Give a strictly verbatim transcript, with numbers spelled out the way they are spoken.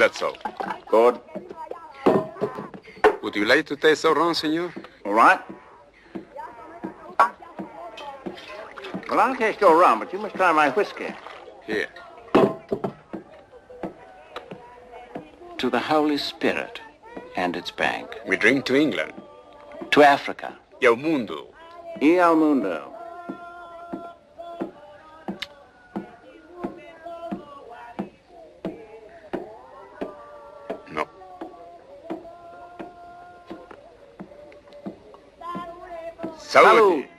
That's all. Good. Would you like to taste the rum, senor? All right. Well, I'll taste your rum, but you must try my whiskey. Here. To the Holy Spirit and its bank. We drink to England. To Africa. Y al mundo. Y al mundo. No. Salud. Salud.